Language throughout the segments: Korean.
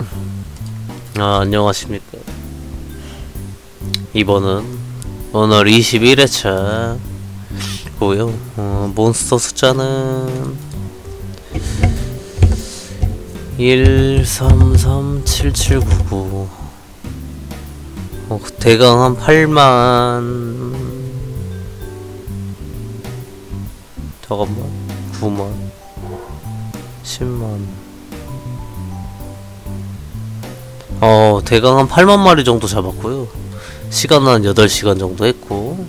안녕하십니까. 이번은 오늘 21회차 고요. 몬스터 숫자는 1337799. 대강 한 8만, 잠깐만, 9만, 10만. 대강 한 8만 마리 정도 잡았고요. 시간은 한 8시간 정도 했고,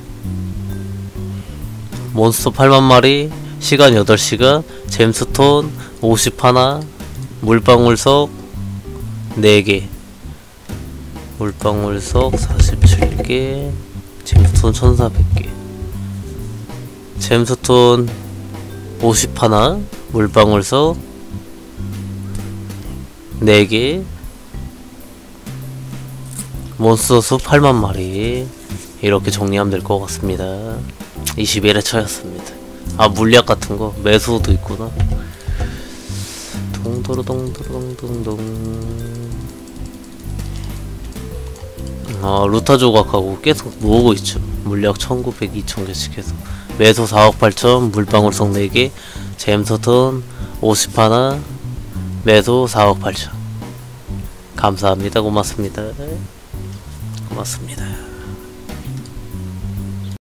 몬스터 8만 마리, 시간 8시간, 잼스톤 50하나, 물방울석 4개, 물방울석 47개, 잼스톤 1400개, 잼스톤 50하나, 물방울석 4개, 몬스터 수 8만 마리. 이렇게 정리하면 될 것 같습니다. 21회차였습니다. 물약 같은 거 매수도 있구나. 동도로동도로동동동. 루타 조각하고 계속 모으고 있죠. 물약 1900, 2000개씩 해서 매수 4억 8천, 물방울석 4개, 잼스톤 50하나, 매수 4억 8천. 감사합니다. 고맙습니다. 고맙습니다.